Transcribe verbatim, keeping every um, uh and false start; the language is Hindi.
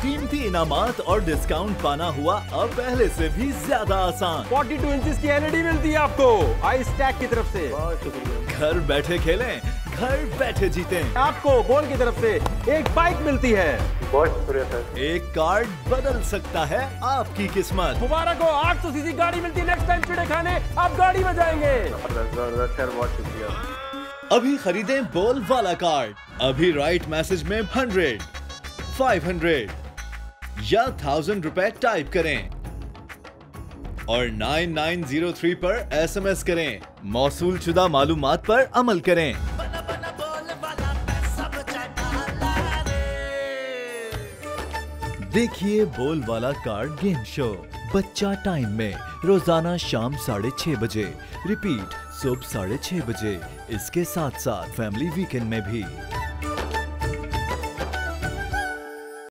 कीमती इनामात और डिस्काउंट पाना हुआ अब पहले से भी ज्यादा आसान। बयालीस इंचेस की एलईडी मिलती है आपको आइस टैग की तरफ से। घर बैठे खेलें, घर बैठे जीतें। आपको बोल की तरफ से एक बाइक मिलती है। बहुत शुक्रिया सर। एक कार्ड बदल सकता है आपकी किस्मत। मुबारक हो, आठ सौ सीसी गाड़ी मिलती है। नेक्स्ट टाइम चिड़े खाने आप गाड़ी में जाएंगे। सर बहुत शुक्रिया। अभी खरीदें बोल वाला कार्ड। अभी राइट मैसेज में हंड्रेड, फाइव हंड्रेड या थाउजेंड रुपए टाइप करें और नाइन नाइन जीरो थ्री पर एसएमएस करें। मौसूल शुदा मालूमात पर अमल करें। देखिए बोल वाला कार्ड गेम शो बच्चा टाइम में रोजाना शाम साढ़े छह बजे, रिपीट सुबह साढ़े छह बजे। इसके साथ साथ फैमिली वीकेंड में भी।